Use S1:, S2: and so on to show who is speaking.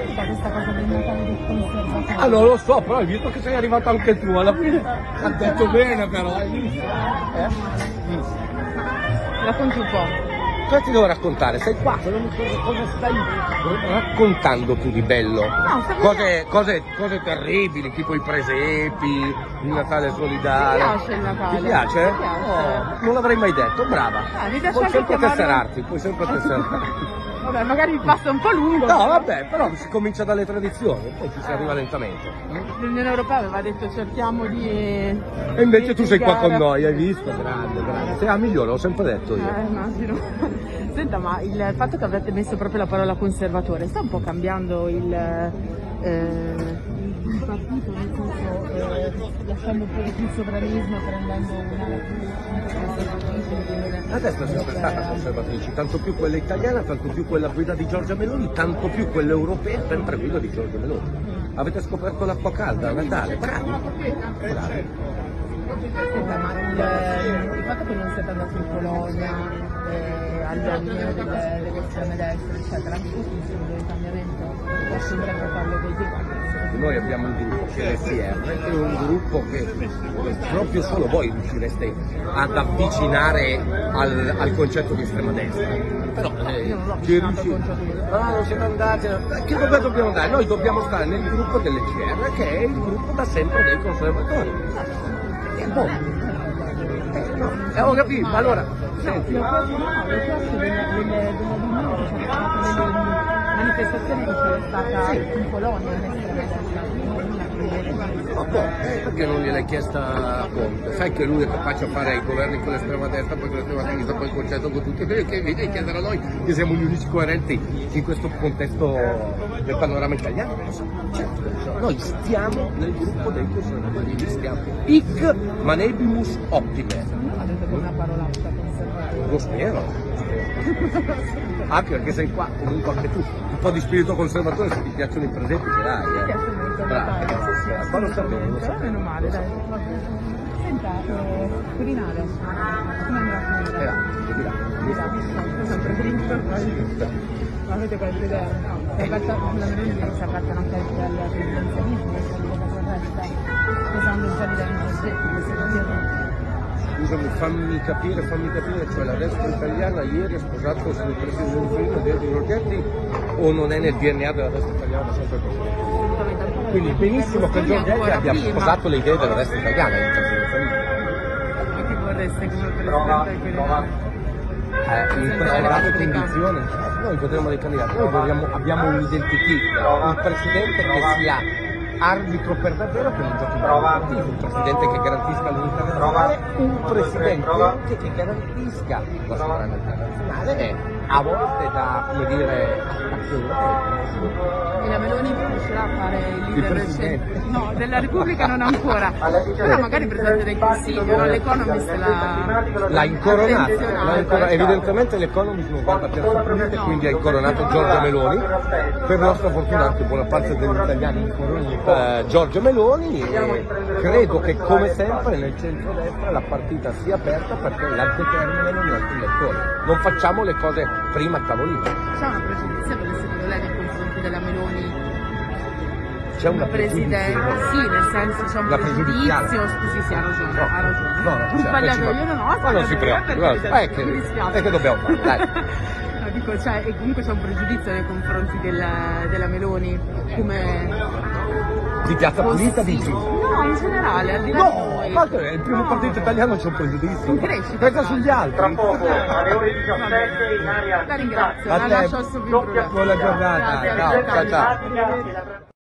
S1: questa cosa del Natale del conservatore?
S2: Ah, non lo so, però hai visto che sei arrivato anche tu alla fine. Ha detto bene però, hai visto?
S1: Racconti un po'.
S2: Cosa ti devo raccontare? Sei qua, cosa stai raccontando tu di bello?
S1: No,
S2: Cose terribili, tipo i presepi, il Natale solidale.
S1: Mi piace il Natale.
S2: Ti piace?
S1: Mi piace.
S2: Oh, non l'avrei mai detto, brava.
S1: Mi piace
S2: Puoi
S1: anche
S2: sempre
S1: chiamarlo...
S2: tesserarti, puoi sempre tesserarti.
S1: Vabbè, magari mi passa un po' lungo.
S2: No, vabbè, però si comincia dalle tradizioni, poi ci si arriva lentamente.
S1: L'Unione Europea aveva detto cerchiamo di...
S2: E invece tu sei qua con noi, hai visto? Grande, grande. Sei la migliore, l'ho sempre detto io.
S1: Immagino. Senta, ma il fatto che avete messo proprio la parola conservatore sta un po' cambiando il partito, nel senso lasciando un po' di più sovranismo, prendendo un'ala più conservatrice?
S2: La destra è sempre stata conservatrice, tanto più quella italiana, tanto più quella guida di Giorgia Meloni, tanto più quella europea, sempre guida di Giorgia Meloni. Avete scoperto l'acqua calda a Natale, bravi! Bravi.
S1: Senta, ma il fatto che non siete andati in Polonia, al giardino delle estreme destre, eccetera, anche questo è un segno di cambiamento, o sembrerebbe farlo così?
S2: Noi abbiamo un gruppo CSR, che è un gruppo che proprio solo voi riuscireste ad avvicinare al concetto di estrema destra. Però ci riuscite. No, non siete andati. Che dove dobbiamo andare? Noi dobbiamo stare nel gruppo delle CR, che è il gruppo da sempre dei conservatori. E boh. Ho capito, allora, senti.
S1: Le piace delle manifestazioni che c'è stata in Polonia,
S2: Perché non gliel'hai chiesta a Conte? Sai che lui è capace a fare i governi con l'estrema destra, poi con l'estrema sinistra, poi il concetto con tutti, che vi devi chiedere a noi che siamo gli unici coerenti in questo contesto del panorama italiano? Certo, noi stiamo nel gruppo dei conservatori, stiamo hic manebimus optime.
S1: ha detto una parolaccia conservativa.
S2: Lo spero. Anche perché sei qua, comunque anche tu. Un po' di spirito conservatore, se ti piacciono i presepi ce l'hai.
S1: Mi piace molto
S2: Bravo. Ma lo sapevo.
S1: Meno male, dai. Senta, Quirinale, come andrà a finire? Questo è un preferito. Ma avete qualche idea? La Meloni si apertano anche al presidenzialismo, pesando un po' di danni sospetti.
S2: Scusami, fammi capire, cioè la destra italiana ieri ha sposato sul presidente di Giorgetti o non è nel DNA della destra italiana da sempre così? Quindi benissimo che Giorgetti abbia sposato le idee della destra italiana.
S1: Ma che vorreste come presidente Quirinale?
S2: In grado condizione noi potremmo dei candidati, noi abbiamo un identity, un presidente che sia arbitro per davvero, che non giochi partito, un presidente che garantisca l'unità nazionale, un presidente anche che garantisca la sovranità nazionale e a volte da, come dire,
S1: E la Meloni riuscirà a fare il leader della Repubblica non ancora, però magari Presidente del Consiglio, no? L'Economist
S2: l'ha incoronato, evidentemente l'Economist non guarda Piazza Pulite, quindi ha incoronato Giorgia Meloni. Per nostra fortuna anche buona parte degli italiani incoronano Giorgia Meloni e credo che come sempre nel centro-destra la partita sia aperta perché la determinano i nostri elettori. Non facciamo le cose prima a tavolino.
S1: C'è una pregiudiziale secondo lei nei confronti della Meloni?
S2: C'è una
S1: presidente, sì, nel senso c'è un pregiudizio, scusi, sì, ha ragione, ha ragione.
S2: No,
S1: ho sbagliato io, non ho,
S2: ma non si preoccupi, mi dispiace. Che dobbiamo fare, dai.
S1: No, dico, e comunque c'è un pregiudizio nei confronti della Meloni, come...
S2: Di Piazza Pulita dici?
S1: No, in generale, al di là di
S2: noi. No, il primo partito italiano c'è un pregiudizio.
S1: In crescita.
S2: Pensa sugli altri.
S3: Tra poco, alle ore 17 in area.
S1: La ringrazio,
S2: a
S1: la
S2: te,
S1: lascio subito.
S2: buona giornata. Ciao, ciao.